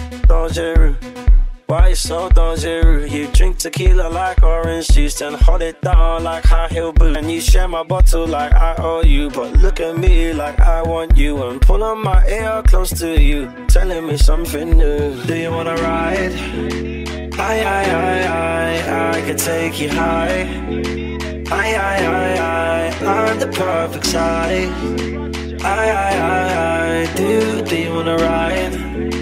dangereux. Why you so dangerous? You drink tequila like orange juice and hold it down like high heel boots. And you share my bottle like I owe you, but look at me like I want you and pulling my ear close to you, telling me something new. Do you wanna ride? I could take you high. I'm the perfect size. Do you wanna ride?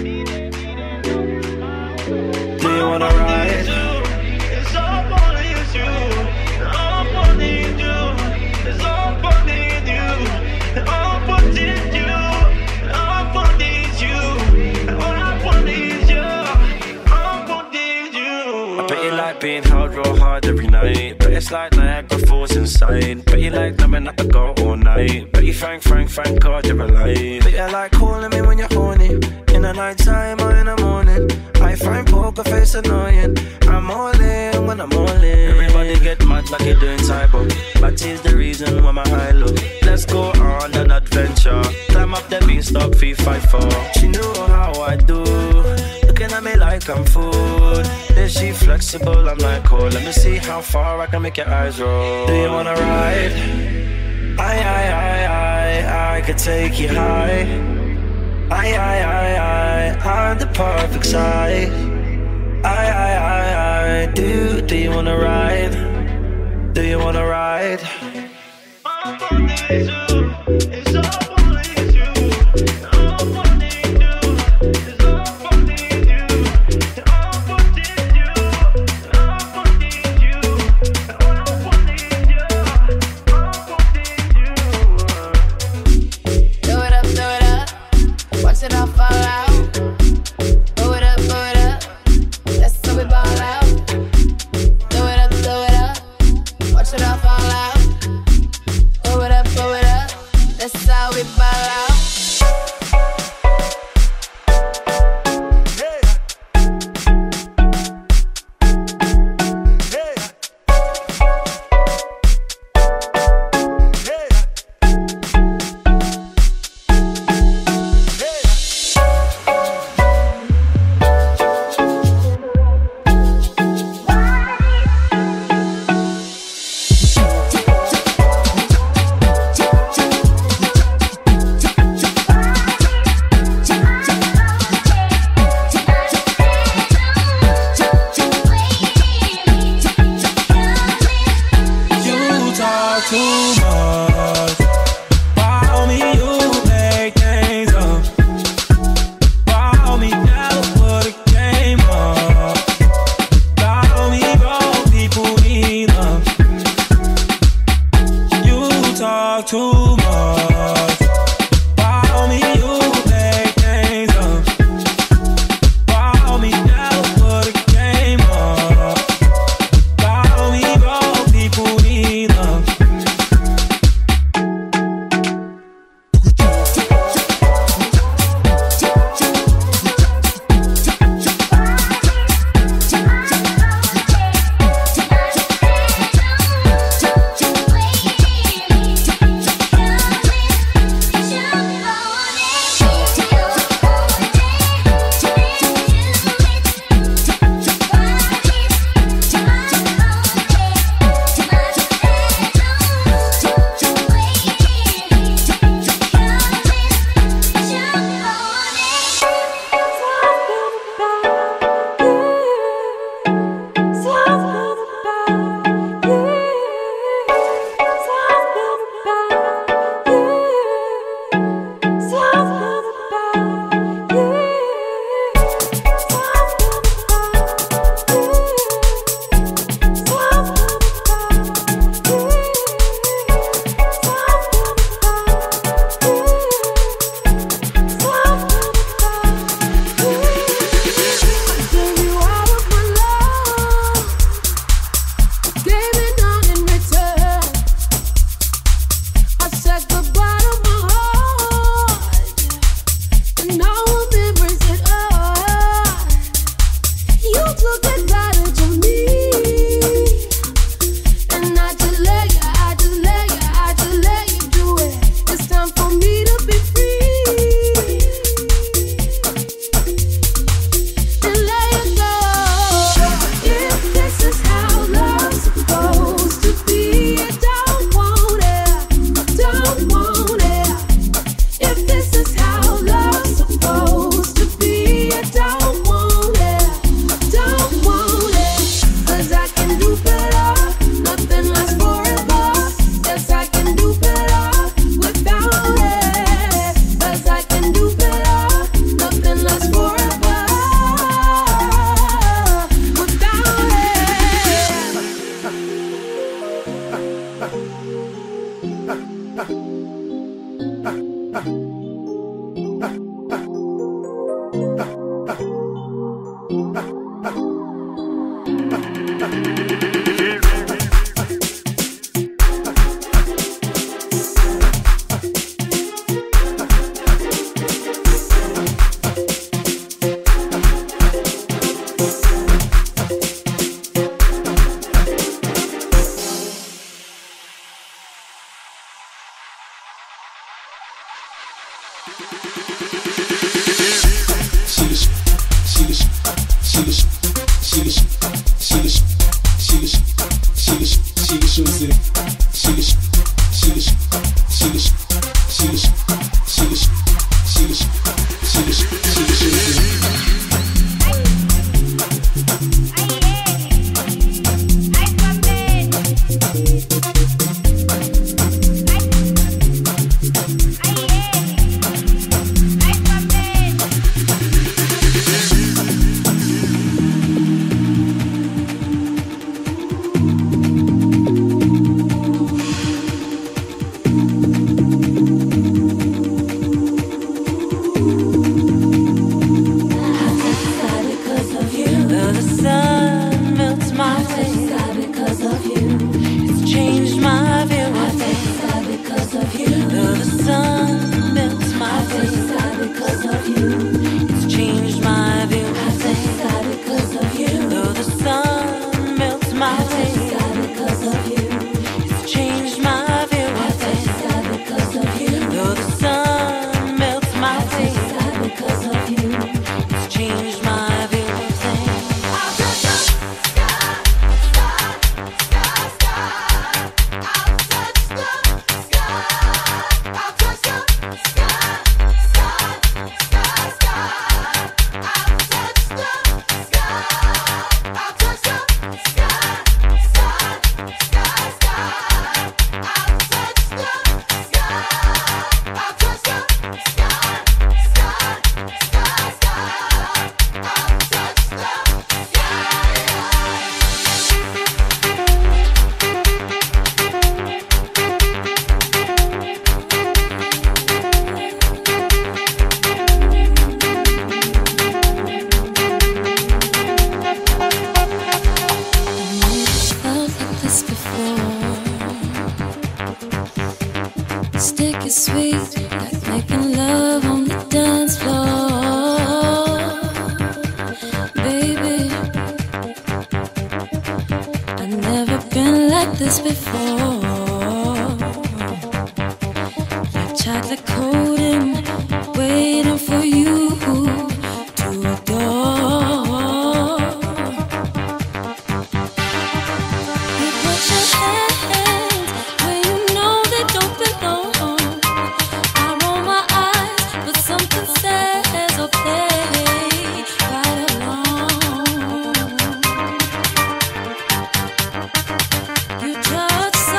Do you wanna ride? It's all for you, all for you. It's all for you, all for you, all for you, all for you, all for you. I bet you like being held real hard every night, but it's like Niagara Falls inside. Bet you like numbing up the go all night. Bet you thank God you're alive. Bet you like calling me when you're horny, in the night time or in the morning. I find poker face annoying. I'm all in when I'm all in. Everybody get mad like you're doing Tybo. But is the reason why my high low. Let's go on an adventure. Climb up the beanstalk 354. She knew how I do, looking at me like I'm food. Is she flexible? I'm like, cool. Let me see how far I can make your eyes roll. Do you wanna ride? I could take you high. I'm the perfect size. Do you wanna ride? Do you wanna ride? All for you, it's all for you, all for you, it's all for you, all for you, all for you, all for you, all for you. Do it up, watch it all fall out. Blow it up, that's how we ball out. Do it up, watch it all fall out. Blow it up, that's You touch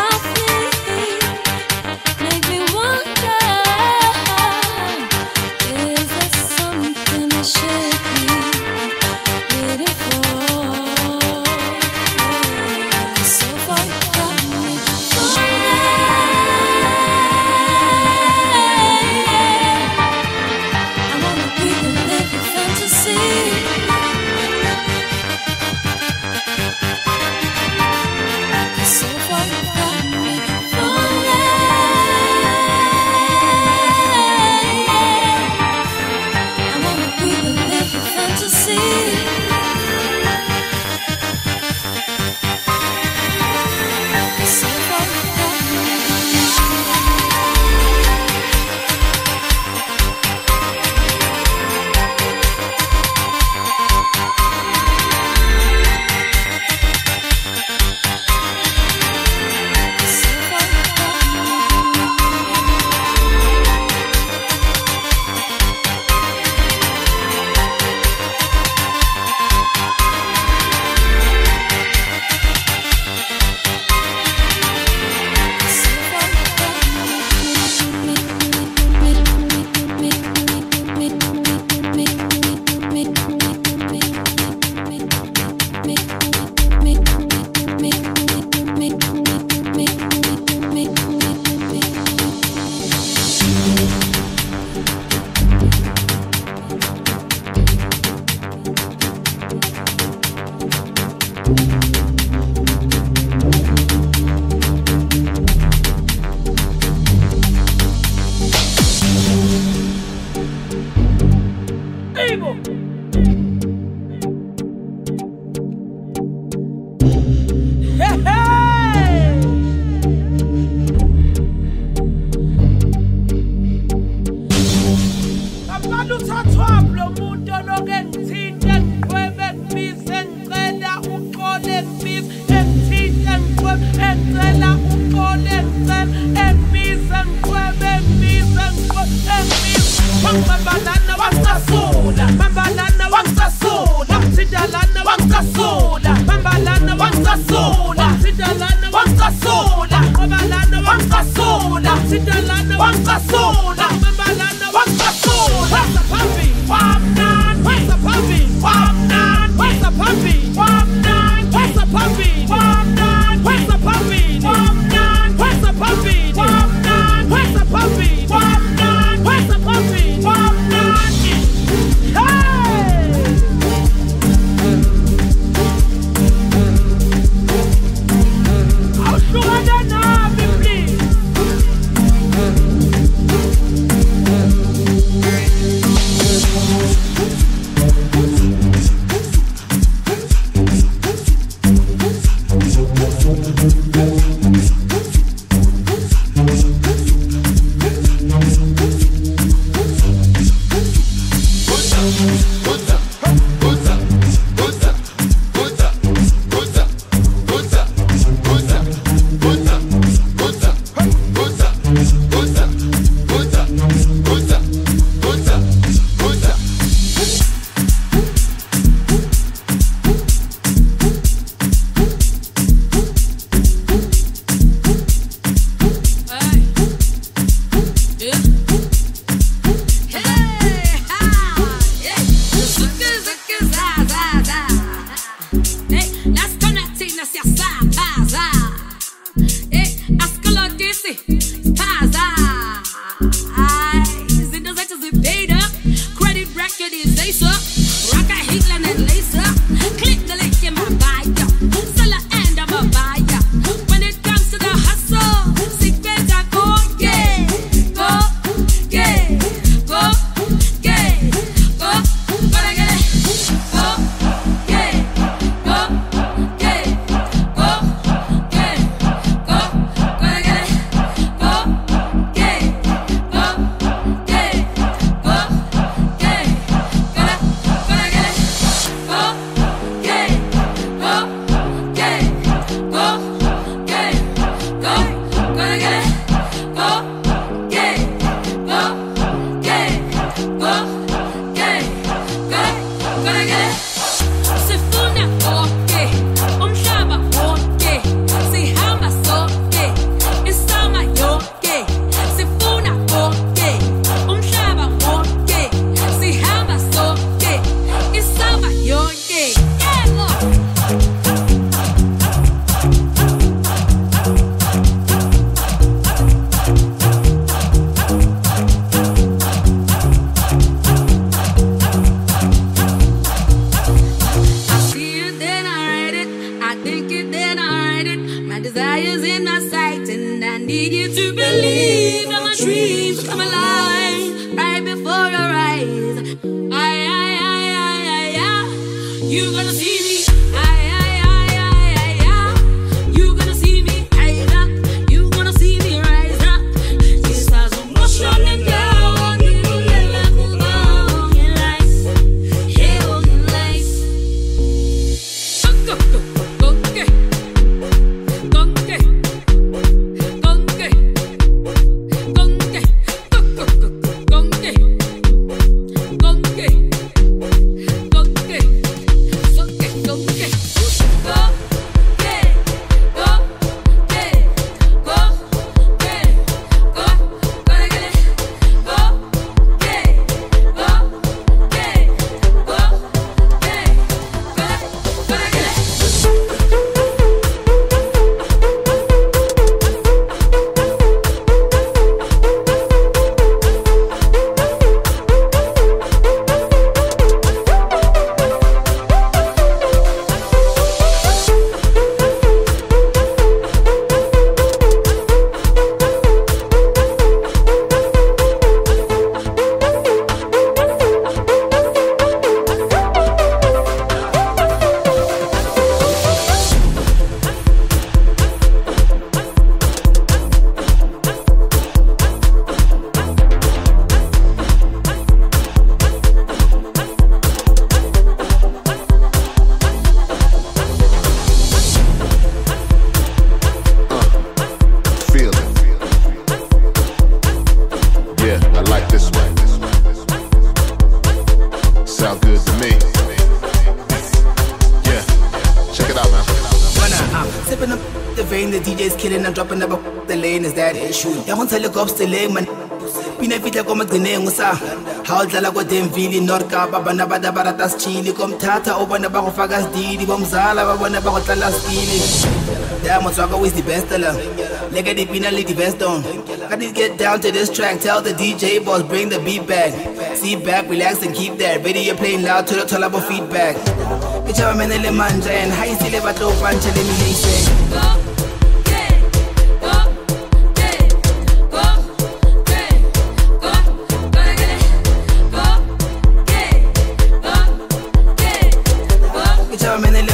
dropping up the lane is that issue. Ya go ntse le cops tseleng man. Pina fitla ko magcineng usa. Ha o dlala ko Denville Norkapa bana ba da barata schili komthatha o bona ba go faka sididi bomzala ba bona ba go tlala skili. Damn, Motswaka is the best la. Look at the pina le the best on. I need to get down to this track. Tell the DJ boss bring the beat back. Sit back, relax and keep that. Radio playing loud to the tolerable feedback. Bitch, I'm in the manja and how you see the battle punch and let me say.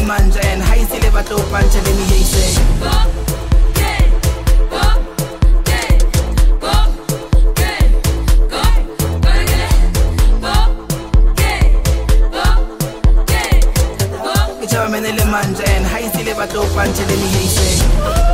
manja and high sile batlo pancha le mi yese. Mene le manja and high sile batlo pancha le mi yese.